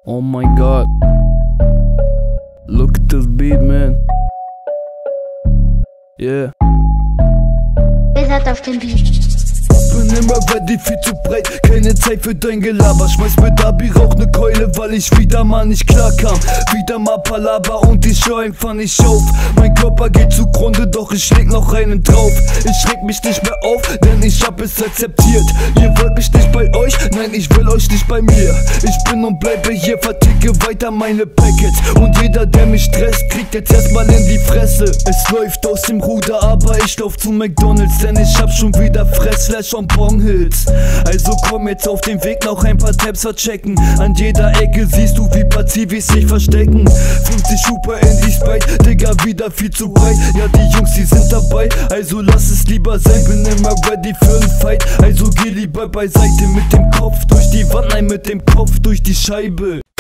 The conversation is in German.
Oh my god. Look at this beat, man. Yeah. Wer hat auf dem Beat? Bin immer ready, viel zu breit, keine Zeit für dein Gelaber. Schmeiß mit Abi, rauch ne Keule, weil ich wieder mal nicht klar kam. Wieder mal Palaver und ich schau einfach nicht auf. Mein Körper geht zugrunde, doch ich leg noch einen drauf. Ich reg mich nicht mehr auf, denn ich hab es akzeptiert. Ihr wollt mich nicht bei euch, nein, ich will euch nicht bei mir. Ich bin und bleibe hier, verticke weiter meine Packets. Und jeder, der mich stresst, kriegt jetzt erstmal in die Fresse. Es läuft aus dem Ruder, aber ich lauf zu McDonalds, denn ich hab schon wieder Fressflash und Bonghits. Also komm jetzt auf den Weg, noch ein paar Tabs verchecken. An jeder Ecke siehst du, wie paar Zivis sich verstecken. 50 Super in die Sprite, Digga, wieder viel zu breit. Ja, die Jungs, die sind dabei, also lass es lieber sein. Bin immer ready für einen Fight, also geh lieber beiseite. Mit dem Kopf durch die Wand, nein, mit dem Kopf durch die Scheibe.